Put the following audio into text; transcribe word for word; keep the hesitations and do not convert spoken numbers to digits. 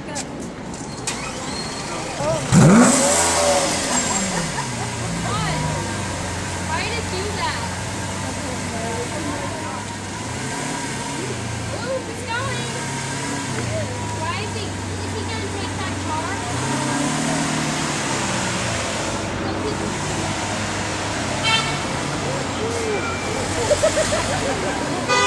Why did it do that? Ooh, it's going. Why is he, is he going to take that car?